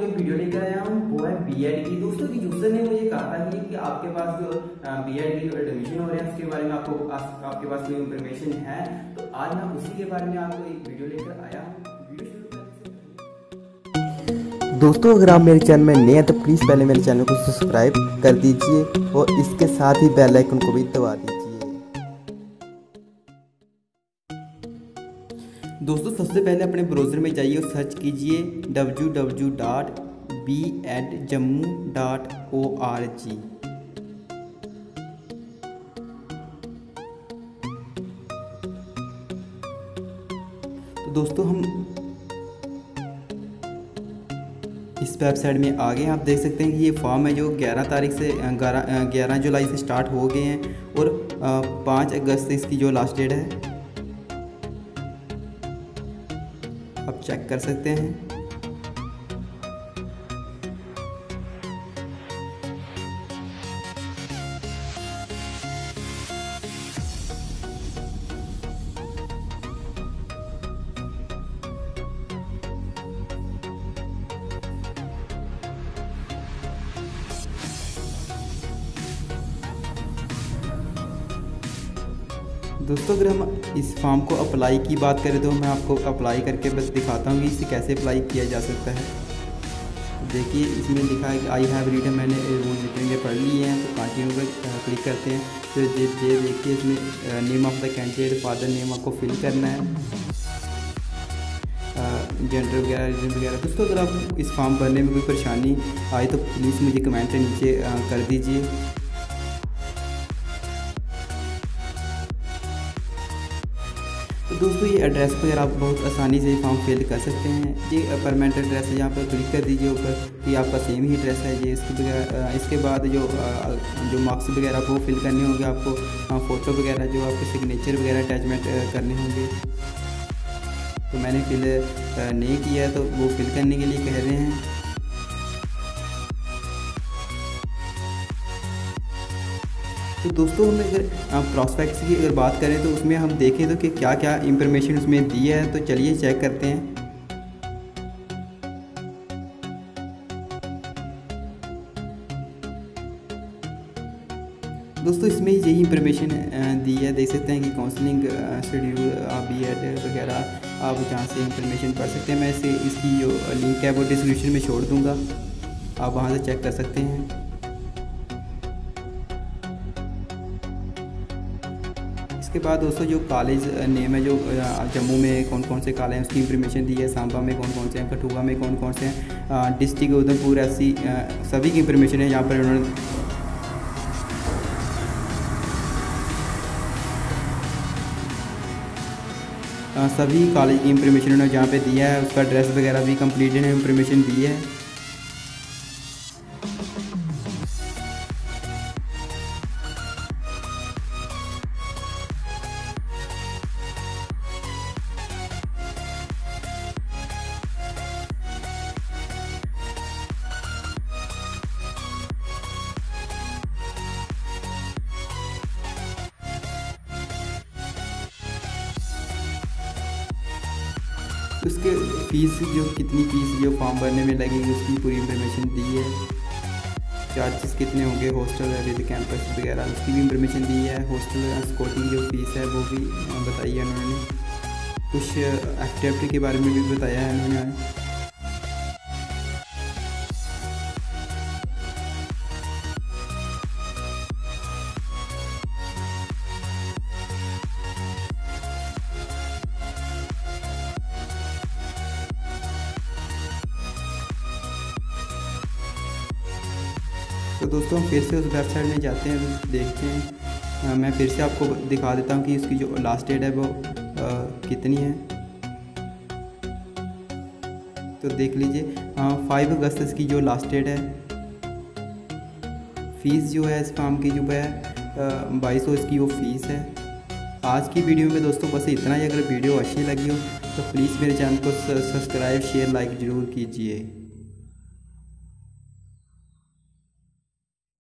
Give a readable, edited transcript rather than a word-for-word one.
आपको एक वीडियो लेकर आया हूँ, वो है बीएड की। दोस्तों की यूजर ने मुझे कहा था कि आपके पास जो बीएड की जो एडमिशन हो रहे हैं उसके बारे में आपके पास कोई इंफॉर्मेशन है, तो आज मैं उसी के बारे में आपको एक वीडियो लेकर आया हूँ। दोस्तों अगर आप मेरे चैनल में नए हैं तो प्लीज़ पहले मेरे चैनल को सब्सक्राइब कर दीजिए और इसके साथ ही बेल आइकन को भी दबा दीजिए। दोस्तों सबसे पहले अपने ब्राउज़र में जाइए और सर्च कीजिए www.bedjammu.org। तो दोस्तों हम इस वेबसाइट में आ गए। आप देख सकते हैं कि ये फॉर्म है जो 11 तारीख से 11 जुलाई से स्टार्ट हो गए हैं और 5 अगस्त से इसकी जो लास्ट डेट है आप चेक कर सकते हैं। दोस्तों अगर हम इस फॉर्म को अप्लाई की बात करें तो मैं आपको अप्लाई करके बस दिखाता हूँ कि इसे कैसे अप्लाई किया जा सकता है। देखिए इसमें लिखा है कि आई हैव रीड, मैंने रूल जितने पढ़ लिए हैं, तो कंटिन्यू पर क्लिक करते हैं। तो ये देखिए इसमें name of the candidate, father name आपको फिल करना है, जेंडर वगैरह, रीजन वगैरह। दोस्तों अगर आप इस फॉर्म भरने में कोई परेशानी आए तो प्लीज़ मुझे कमेंट नीचे कर दीजिए। तो दोस्तों ये एड्रेस वगैरह आप बहुत आसानी से फॉर्म फिल कर सकते हैं। ये परमानेंट एड्रेस है, यहाँ पर क्लिक कर दीजिए ऊपर कि आपका सेम ही एड्रेस है ये। इसके बाद जो मार्क्स वगैरह वो फिल करने होंगे आपको, फ़ोटो वगैरह जो आपके सिग्नेचर वगैरह अटैचमेंट करने होंगे। तो मैंने फिल नहीं किया तो वो फिल करने के लिए कह रहे हैं। तो दोस्तों हम अगर प्रॉस्पेक्ट्स की अगर बात करें तो उसमें हम देखें तो कि क्या क्या इंफॉर्मेशन उसमें दी है, तो चलिए चेक करते हैं। दोस्तों इसमें यही इंफॉर्मेशन दी है, देख सकते हैं कि काउंसलिंग शेड्यूल बीएड वगैरह आप जहाँ से इंफॉर्मेशन पढ़ सकते हैं। मैं इसकी जो लिंक है वो डिस्क्रिप्शन में छोड़ दूँगा, आप वहाँ से चेक कर सकते हैं। इसके बाद दोस्तों जो कॉलेज नेम है, जो जम्मू में कौन कौन से कॉलेज हैं उसकी इंफॉर्मेशन दी है, सांबा में कौन कौन से हैं, कठुआ में कौन कौन से हैं, डिस्ट्रिक्ट उधमपुर, ऐसी सभी की इंफॉर्मेशन है यहाँ पर उन्होंने। सभी कॉलेज की इंफॉर्मेशन उन्होंने जहाँ पे दिया है, उसका एड्रेस वगैरह भी कंप्लीटेड इंफॉर्मेशन दी है। उसके फीस जो कितनी फ़ीस जो फॉर्म भरने में लगेगी उसकी पूरी इंफॉर्मेशन दी है। चार्जेस कितने होंगे, हॉस्टल विद कैंपस वगैरह उसकी भी इंफॉर्मेशन दी है। हॉस्टल स्कॉटिंग जो फीस है वो भी बताई है उन्होंने। कुछ एक्टिविटी के बारे में भी बताया है उन्होंने। तो दोस्तों हम फिर से उस वेबसाइट में जाते हैं, देखते हैं। मैं फिर से आपको दिखा देता हूँ कि इसकी जो लास्ट डेट है वो कितनी है। तो देख लीजिए 5 अगस्त इसकी जो लास्ट डेट है। फ़ीस जो है इस फॉर्म की जो है 2200 इसकी वो फ़ीस है। आज की वीडियो में दोस्तों बस इतना ही। अगर वीडियो अच्छी लगी हो तो प्लीज़ मेरे चैनल को सब्सक्राइब, शेयर, लाइक ज़रूर कीजिए।